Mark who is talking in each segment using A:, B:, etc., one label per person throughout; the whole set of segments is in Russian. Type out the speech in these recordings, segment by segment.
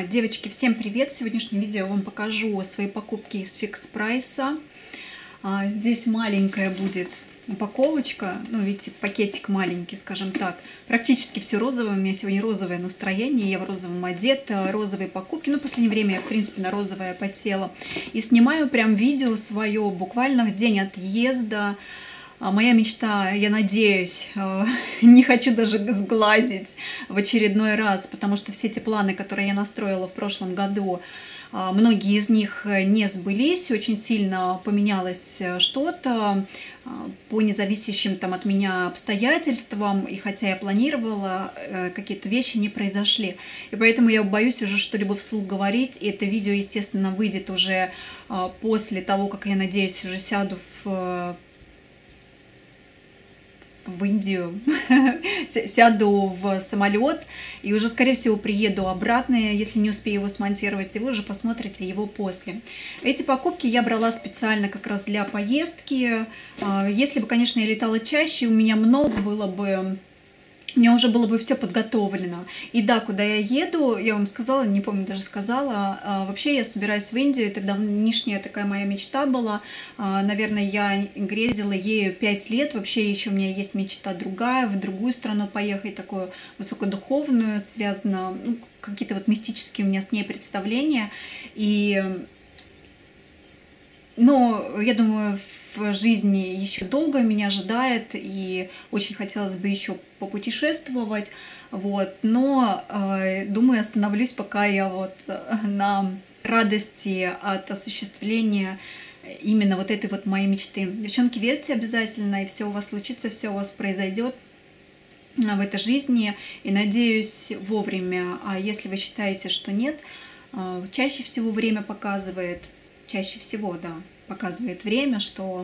A: Девочки, всем привет! В сегодняшнем видео я вам покажу свои покупки из Fix Price. Здесь маленькая будет упаковочка, ну видите, пакетик маленький, скажем так. Практически все розовое, у меня сегодня розовое настроение, я в розовом одета, розовые покупки. Ну, в последнее время я, в принципе, на розовое потела. И снимаю прям видео свое буквально в день отъезда. Моя мечта, я надеюсь, не хочу даже сглазить в очередной раз, потому что все эти планы, которые я настроила в прошлом году, многие из них не сбылись, очень сильно поменялось что-то по независящим там от меня обстоятельствам, и хотя я планировала, какие-то вещи не произошли. И поэтому я боюсь уже что-либо вслух говорить, и это видео, естественно, выйдет уже после того, как, я надеюсь, уже сяду в Индию, сяду в самолет и уже, скорее всего, приеду обратно, если не успею его смонтировать, и вы уже посмотрите его после. Эти покупки я брала специально как раз для поездки. Если бы, конечно, я летала чаще, у меня много было бы... У меня уже было бы все подготовлено. И да, куда я еду, я вам сказала, не помню, даже сказала, вообще я собираюсь в Индию, это давнишняя такая моя мечта была. Наверное, я грезила ею 5 лет, вообще еще у меня есть мечта другая, в другую страну поехать, такую высокодуховную, связано, ну, какие-то вот мистические у меня с ней представления. Но я думаю, в жизни еще долго меня ожидает, и очень хотелось бы еще попутешествовать, вот. Но думаю, остановлюсь, пока я вот на радости от осуществления именно вот этой вот моей мечты. Девчонки, верьте обязательно, и все у вас случится, все у вас произойдет в этой жизни, и надеюсь, вовремя. А если вы считаете, что нет, чаще всего время показывает. Чаще всего, да, показывает время, что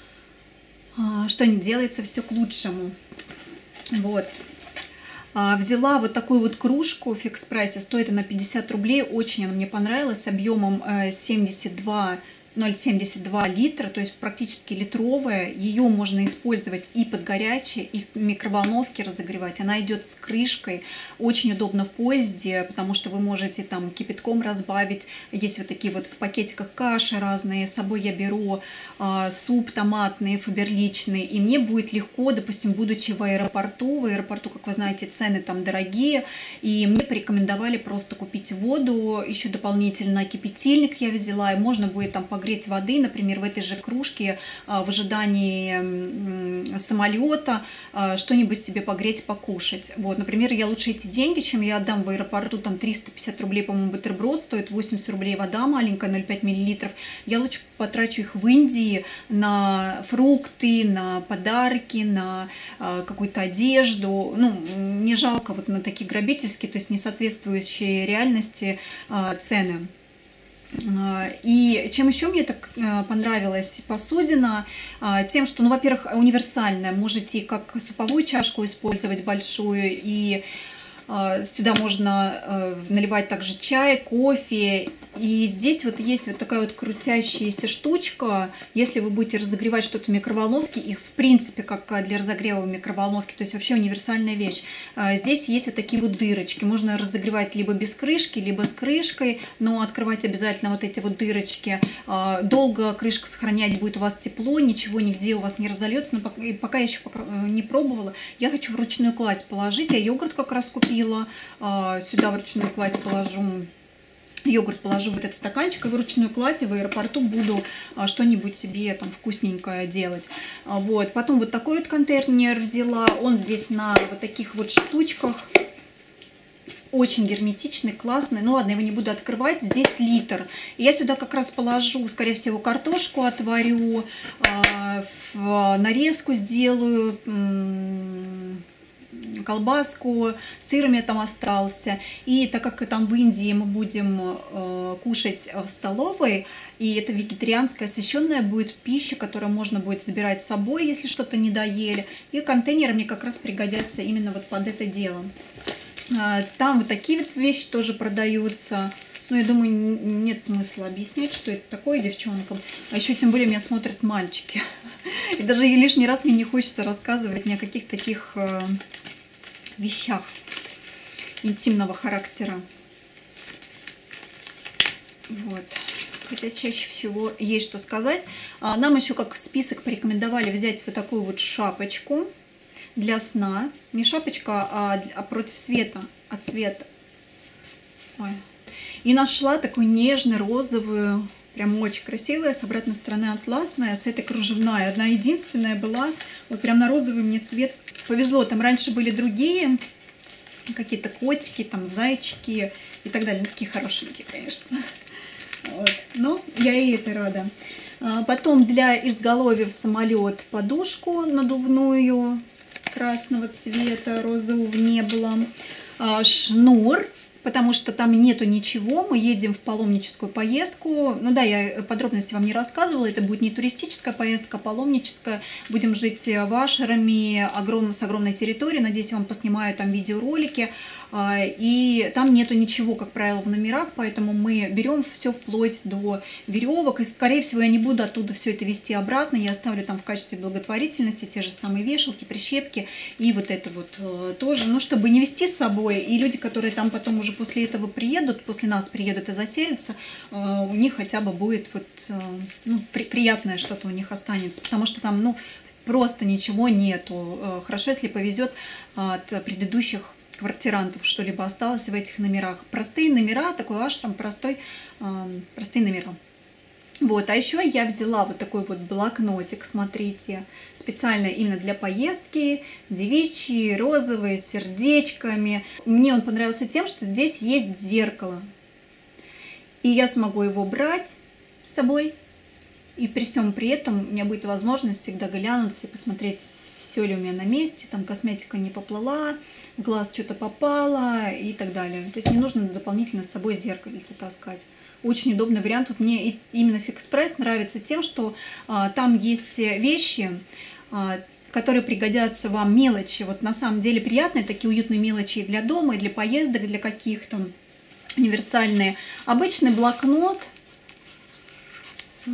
A: не делается все к лучшему. Вот. Взяла вот такую вот кружку в Fix Price, стоит она 50 рублей, очень она мне понравилась, объемом 0,72 литра, то есть практически литровая. Ее можно использовать и под горячее, и в микроволновке разогревать. Она идет с крышкой, очень удобно в поезде, потому что вы можете там кипятком разбавить. Есть вот такие вот в пакетиках каши разные, с собой я беру суп томатный, фаберличный, и мне будет легко, допустим, будучи в аэропорту, как вы знаете, цены там дорогие, и мне порекомендовали просто купить воду, еще дополнительно кипятильник я взяла, и можно будет там погреть воды, например, в этой же кружке в ожидании самолета, что-нибудь себе погреть, покушать. Вот, например, я лучше эти деньги, чем я отдам в аэропорту, там 350 рублей, по-моему, бутерброд стоит, 80 рублей вода маленькая, 0,5 мл. Я лучше потрачу их в Индии на фрукты, на подарки, на какую-то одежду. Ну, не жалко вот на такие грабительские, то есть не соответствующие реальности цены. И чем еще мне так понравилась посудина, тем, что, ну, во-первых, универсальная, можете как суповую чашку использовать большую, и сюда можно наливать также чай, кофе. И здесь вот есть вот такая вот крутящаяся штучка. Если вы будете разогревать что-то в микроволновке, их в принципе как для разогрева в микроволновке, то есть вообще универсальная вещь. Здесь есть вот такие вот дырочки. Можно разогревать либо без крышки, либо с крышкой, но открывать обязательно вот эти вот дырочки. Долго крышка сохранять будет у вас тепло, ничего нигде у вас не разольется. Но пока я еще не пробовала, я хочу в ручную кладь положить. Я йогурт как раз купила, сюда в ручную кладь положу. Йогурт положу в этот стаканчик, и в ручную кладь, и в аэропорту буду что-нибудь себе там вкусненькое делать. Вот. Потом вот такой вот контейнер взяла. Он здесь на вот таких вот штучках. Очень герметичный, классный. Ну ладно, я его не буду открывать. Здесь литр. И я сюда как раз положу, скорее всего, картошку отварю, нарезку сделаю, колбаску, сыр у меня там остался. И так как там в Индии мы будем кушать в столовой, и это вегетарианская освещенная будет пища, которую можно будет забирать с собой, если что-то не доели. И контейнеры мне как раз пригодятся именно вот под это дело. Там вот такие вот вещи тоже продаются. Но я думаю, нет смысла объяснять, что это такое девчонкам. А еще тем более меня смотрят мальчики. И даже лишний раз мне не хочется рассказывать ни о каких таких вещах интимного характера. Вот. Хотя чаще всего есть что сказать. Нам еще как список порекомендовали взять вот такую вот шапочку для сна. Не шапочка, а против света, от света. Ой. И нашла такую нежно-розовую, прям очень красивая, с обратной стороны атласная, с этой кружевная. Одна единственная была, вот прям на розовый мне цвет повезло. Там раньше были другие, какие-то котики, там зайчики и так далее. Такие хорошенькие, конечно. Вот. Но я и это рада. Потом для изголовья в самолет подушку надувную красного цвета, розового не было. Шнур, потому что там нету ничего, мы едем в паломническую поездку. Ну да, я подробности вам не рассказывала, это будет не туристическая поездка, а паломническая. Будем жить в Ашерами, с огромной территорией, надеюсь, я вам поснимаю там видеоролики. И там нету ничего, как правило, в номерах, поэтому мы берем все вплоть до веревок. И, скорее всего, я не буду оттуда все это везти обратно, я оставлю там в качестве благотворительности те же самые вешалки, прищепки и вот это вот тоже, ну, чтобы не везти с собой. И люди, которые там потом уже после этого приедут, после нас приедут и заселятся, у них хотя бы будет вот, ну, приятное что-то у них останется, потому что там, ну, просто ничего нету. Хорошо, если повезет от предыдущих квартирантов что-либо осталось в этих номерах. Простые номера, такой аж там простые номера. Вот, а еще я взяла вот такой вот блокнотик, смотрите, специально именно для поездки, девичий, розовый, с сердечками. Мне он понравился тем, что здесь есть зеркало, и я смогу его брать с собой, и при всем при этом у меня будет возможность всегда глянуться и посмотреть, все ли у меня на месте, там косметика не поплыла, в глаз что-то попало и так далее. То есть не нужно дополнительно с собой зеркальце таскать. Очень удобный вариант. Вот мне именно Фикспресс нравится тем, что там есть вещи, которые пригодятся вам, мелочи. Вот на самом деле приятные, такие уютные мелочи и для дома, и для поездок, для каких-то универсальные. Обычный блокнот с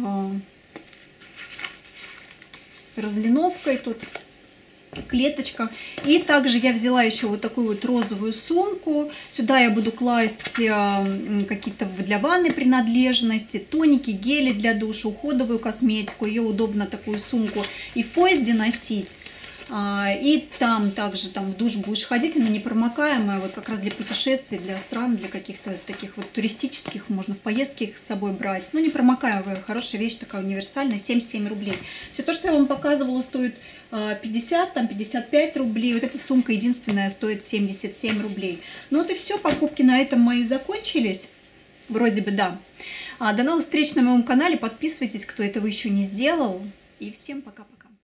A: разлиновкой тут. Клеточка. И также я взяла еще вот такую вот розовую сумку. Сюда я буду класть какие-то для ванны принадлежности, тоники, гели для душа, уходовую косметику. Ее удобно такую сумку и в поезде носить. И там также там в душ будешь ходить, она непромокаемая, вот как раз для путешествий, для стран, для каких-то таких вот туристических, можно в поездке их с собой брать. Ну, непромокаемая, хорошая вещь, такая универсальная, 77 рублей. Все то, что я вам показывала, стоит 50, там 55 рублей. Вот эта сумка единственная стоит 77 рублей. Ну вот и все, покупки на этом мои закончились. Вроде бы да. До новых встреч на моем канале, подписывайтесь, кто этого еще не сделал. И всем пока-пока.